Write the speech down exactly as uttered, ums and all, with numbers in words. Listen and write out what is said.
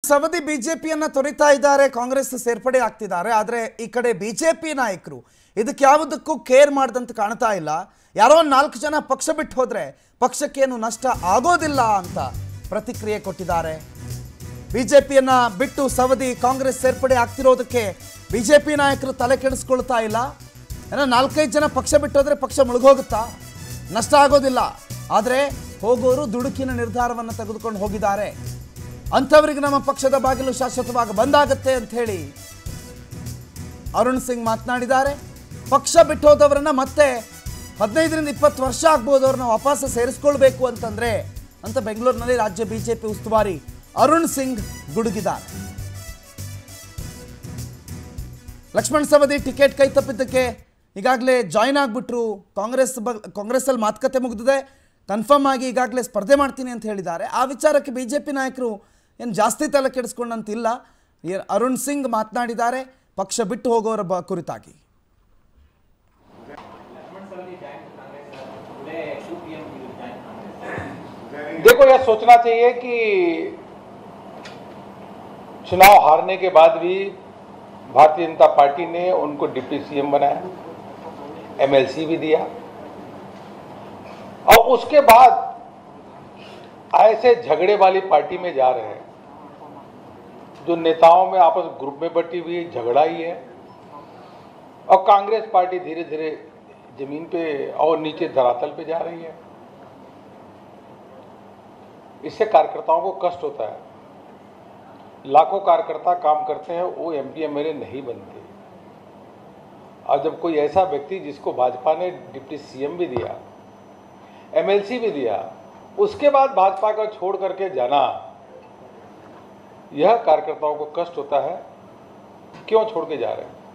ಸವದಿ ಬಿಜೆಪಿಯನ್ನ ತೊರಿತಾ ಇದ್ದಾರೆ, ಕಾಂಗ್ರೆಸ್ ಸೇರ್ಪಡೆ ಆಗ್ತಿದ್ದಾರೆ. ಆದರೆ ಈ ಕಡೆ ಬಿಜೆಪಿ ನಾಯಕರು ಇದಕ್ಕೆ ಯಾವುದಕ್ಕೂ ಕೇರ್ ಮಾಡದಂತ ಕಾಣ್ತಾ ಇಲ್ಲ. ಯಾರೋ ನಾಲ್ಕು ಜನ ಪಕ್ಷ ಬಿಟ್ಟು ಹೋದ್ರೆ ಪಕ್ಷಕ್ಕೇನು ನಷ್ಟ ಆಗೋದಿಲ್ಲ ಅಂತ ಪ್ರತಿಕ್ರಿಯೆ ಕೊಟ್ಟಿದ್ದಾರೆ. ಬಿಜೆಪಿಯನ್ನ ಬಿಟ್ಟು ಸವದಿ ಕಾಂಗ್ರೆಸ್ ಸೇರ್ಪಡೆ ಆಗ್ತಿರೋದಕ್ಕೆ ಬಿಜೆಪಿ ನಾಯಕರು ತಲೆ ಕೆಡಿಸ್ಕೊಳ್ತಾ ಇಲ್ಲ. ಏನೋ ನಾಲ್ಕೈದು ಜನ ಪಕ್ಷ ಬಿಟ್ಟೋದ್ರೆ ಪಕ್ಷ ಮುಳುಗೋಗುತ್ತಾ, ನಷ್ಟ ಆಗೋದಿಲ್ಲ. ಆದರೆ ಹೋಗೋರು ದುಡುಕಿನ ನಿರ್ಧಾರವನ್ನು ತೆಗೆದುಕೊಂಡು ಹೋಗಿದ್ದಾರೆ. ಅಂಥವರಿಗೆ ನಮ್ಮ ಪಕ್ಷದ ಬಾಗಿಲು ಶಾಶ್ವತವಾಗಿ ಬಂದಾಗತ್ತೆ ಅಂತ ಹೇಳಿ ಅರುಣ್ ಸಿಂಗ್ ಮಾತನಾಡಿದ್ದಾರೆ. ಪಕ್ಷ ಬಿಟ್ಟು ಹೋದವರನ್ನ ಮತ್ತೆ ಹದಿನೈದರಿಂದ ಇಪ್ಪತ್ತು ವರ್ಷ ಆಗ್ಬೋದು ಅವ್ರನ್ನ ವಾಪಸ್ ಸೇರಿಸ್ಕೊಳ್ಬೇಕು ಅಂತಂದ್ರೆ ಅಂತ ಬೆಂಗಳೂರಿನಲ್ಲಿ ರಾಜ್ಯ ಬಿಜೆಪಿ ಉಸ್ತುವಾರಿ ಅರುಣ್ ಸಿಂಗ್ ಗುಡುಗಿದ್ದಾರೆ. ಲಕ್ಷ್ಮಣ್ ಸವದಿ ಟಿಕೆಟ್ ಕೈ ತಪ್ಪಿದ್ದಕ್ಕೆ ಈಗಾಗಲೇ ಜಾಯಿನ್ ಆಗಿಬಿಟ್ರು. ಕಾಂಗ್ರೆಸ್ ಕಾಂಗ್ರೆಸ್ ಅಲ್ಲಿ ಮಾತುಕತೆ ಮುಗಿದಿದೆ, ಕನ್ಫರ್ಮ್ ಆಗಿ ಈಗಾಗಲೇ ಸ್ಪರ್ಧೆ ಮಾಡ್ತೀನಿ ಅಂತ ಹೇಳಿದ್ದಾರೆ. ಆ ವಿಚಾರಕ್ಕೆ ಬಿಜೆಪಿ ನಾಯಕರು ಏನು ಜಾಸ್ತಿ ತಲೆ ಕೆಡಿಸ್ಕೊಂಡಂತಿಲ್ಲ. ಅರುಣ್ ಸಿಂಗ್ ಮಾತನಾಡಿದ್ದಾರೆ ಪಕ್ಷ ಬಿಟ್ಟು ಹೋಗೋರ ಕುರಿತಾಗಿ. देखो, यह सोचना चाहिए कि चुनाव हारने के बाद भी भारतीय जनता पार्टी ने उनको डिप्टी सीएम बनाया, एमएलसी भी दिया और उसके बाद ऐसे झगड़े वाली पार्टी में जा रहे हैं जो नेताओं में आपस ग्रुप में बटी हुई झगड़ा ही है। और कांग्रेस पार्टी धीरे धीरे जमीन पे और नीचे धरातल पे जा रही है। इससे कार्यकर्ताओं को कष्ट होता है। लाखों कार्यकर्ता काम करते हैं, वो एमपी एमएलए नहीं बनते। और जब कोई ऐसा व्यक्ति जिसको भाजपा ने डिप्टी सीएम भी दिया, एमएलसी भी दिया, उसके बाद भाजपा को छोड़ करके जाना, यह कार्यकर्ताओं को कष्ट होता है। क्यों छोड़ के जा रहे हैं?